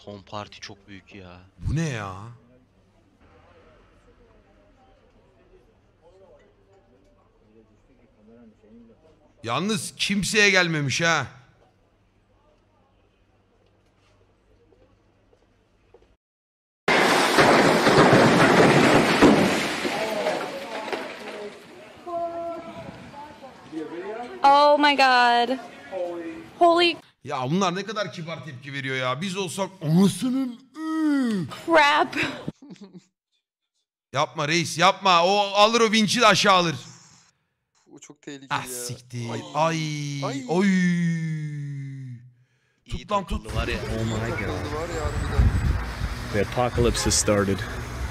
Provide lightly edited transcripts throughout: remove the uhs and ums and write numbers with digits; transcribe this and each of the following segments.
Son parti çok büyük ya. Bu ne ya? Yalnız kimseye gelmemiş ha. Oh my god. Holy Ya bunlar ne kadar kibar tepki veriyor ya. Biz olsak anasının... crap. Yapma reis yapma. O alır o vinçi de aşağı alır. O çok tehlikeli Ah ya. siktir. Ay. Ay. Ay. Oy. İyi Tut lan tut. takıldı var ya. Oh my god. Takıldı var ya harbiden. The apocalypse has started.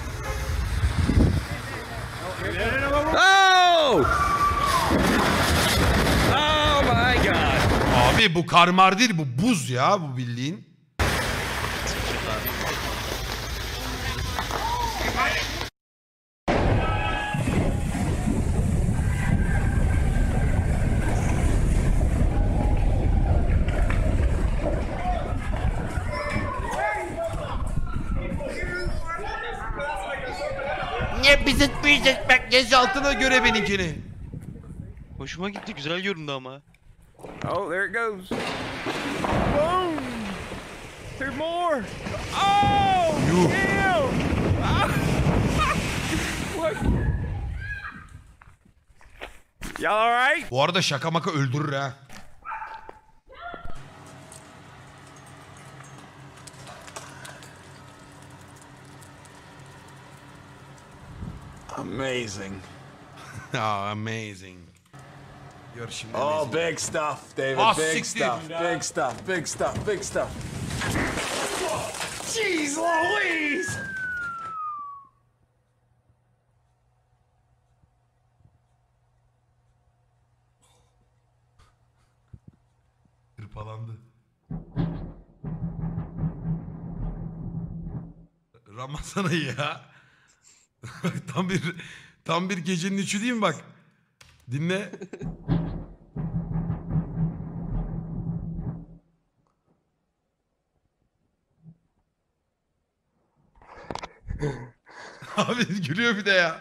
Oh! Oh my god. Abi bu karmar değil bu buz ya bu bildiğin. Niye bizitmeyecek bak gece altına göre benimkini. Hoşuma gitti, güzel göründü ama. Oh, there it goes. Boom! There's more. Oh! Yuh. Damn! What? Y'all all right? Bu arada şaka maka öldürür ha. Amazing. Oh, amazing. Gör şimdi. Oh, amazing. big stuff, David. Ah, Big siktir. stuff. Big stuff. Big stuff. Big stuff. Jeez Louise! Hırpalandı. Ramazan ayı ya. tam bir gecenin üçü değil mi bak? Dinle. Abi gülüyor bir de ya.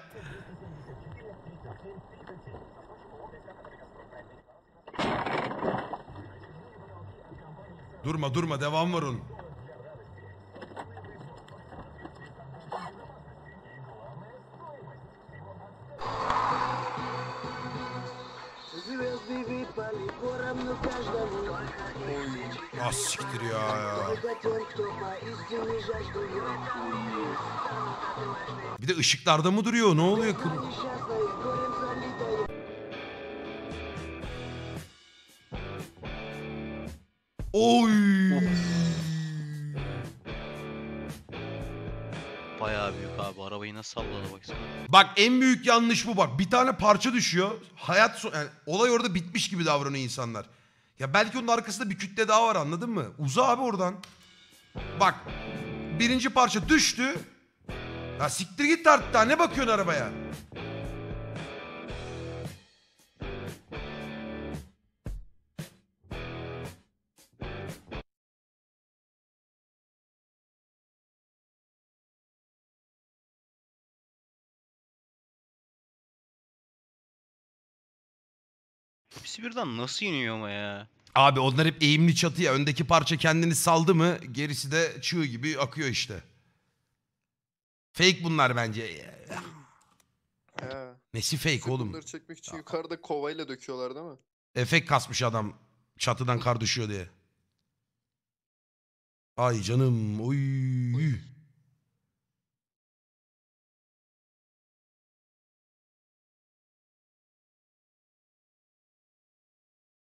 Durma devam var onun. Ah siktir ya. Bir de ışıklarda mı duruyor? Ne oluyor? Oy. Bayağı büyük abi, arabayı nasıl salladı baksana. Bak en büyük yanlış bu bak. Bir tane parça düşüyor. Yani olay orada bitmiş gibi davranıyor insanlar. Ya belki onun arkasında bir kütle daha var anladın mı? Uza abi oradan. Bak birinci parça düştü. Ya siktir git artık daha ne bakıyorsun arabaya? Hepsi birden nasıl iniyor ama ya? Abi onlar hep eğimli çatı ya. Öndeki parça kendini saldı mı gerisi de çığ gibi akıyor işte. Fake bunlar bence. He. Nesi fake oğlum? Bunları çekmek için yukarıda kovayla döküyorlar değil mi? Efekt kasmış adam. Çatıdan kar düşüyor diye. Ay canım. Oy.